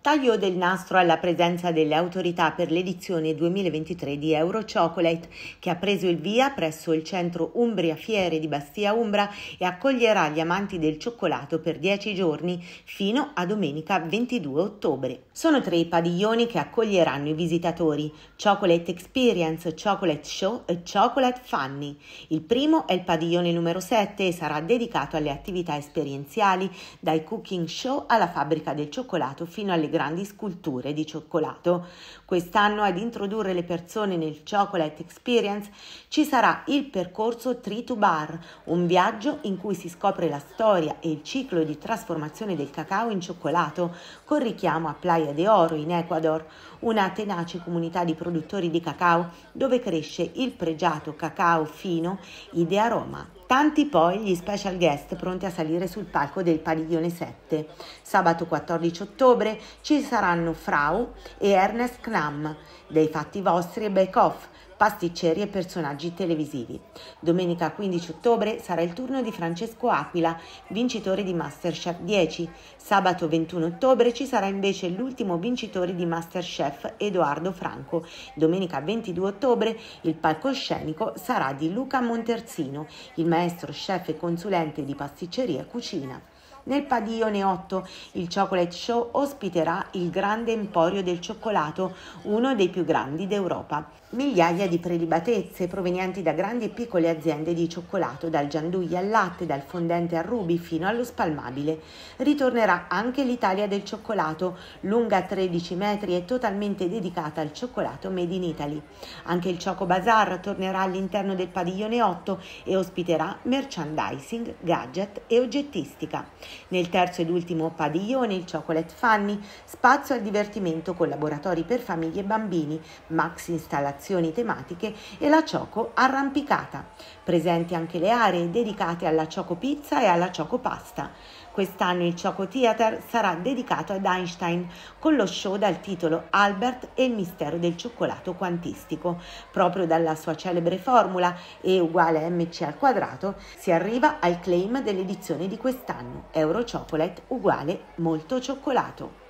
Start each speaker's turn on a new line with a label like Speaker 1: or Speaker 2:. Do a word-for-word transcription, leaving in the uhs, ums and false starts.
Speaker 1: Taglio del nastro alla presenza delle autorità per l'edizione duemilaventitré di Euro Chocolate, che ha preso il via presso il centro Umbria Fiere di Bastia Umbra e accoglierà gli amanti del cioccolato per dieci giorni fino a domenica ventidue ottobre. Sono tre i padiglioni che accoglieranno i visitatori: Chocolate Experience, Chocolate Show e Chocolate Funny. Il primo è il padiglione numero sette e sarà dedicato alle attività esperienziali, dai cooking show alla fabbrica del cioccolato fino alle grandi sculture di cioccolato. Quest'anno ad introdurre le persone nel Chocolate Experience ci sarà il percorso Tree to Bar, un viaggio in cui si scopre la storia e il ciclo di trasformazione del cacao in cioccolato, con richiamo a Playa de Oro in Ecuador, una tenace comunità di produttori di cacao dove cresce il pregiato cacao fino Idea Roma. Tanti poi gli special guest pronti a salire sul palco del padiglione sette. Sabato quattordici ottobre ci saranno Frau e Ernest Knam, dei Fatti Vostri e Bake Off, pasticceri e personaggi televisivi. Domenica quindici ottobre sarà il turno di Francesco Aquila, vincitore di MasterChef dieci. Sabato ventuno ottobre ci sarà invece l'ultimo vincitore di MasterChef, Edoardo Franco. Domenica ventidue ottobre il palcoscenico sarà di Luca Montersino, il maestro chef e consulente di pasticceria e cucina. Nel padiglione otto il Chocolate Show ospiterà il Grande Emporio del Cioccolato, uno dei più grandi d'Europa. Migliaia di prelibatezze provenienti da grandi e piccole aziende di cioccolato, dal giandugli al latte, dal fondente al ruby fino allo spalmabile. Ritornerà anche l'Italia del cioccolato, lunga tredici metri e totalmente dedicata al cioccolato made in Italy. Anche il Choco Bazar tornerà all'interno del padiglione otto e ospiterà merchandising, gadget e oggettistica. Nel terzo ed ultimo padiglione, il Chocolate Funny, spazio al divertimento con laboratori per famiglie e bambini, max installazioni tematiche e la Choco arrampicata. Presenti anche le aree dedicate alla Choco Pizza e alla Choco Pasta. Quest'anno il Choco Theater sarà dedicato ad Einstein, con lo show dal titolo Albert e il mistero del cioccolato quantistico. Proprio dalla sua celebre formula E uguale a mc al quadrato si arriva al claim dell'edizione di quest'anno: Euro Chocolate uguale molto cioccolato.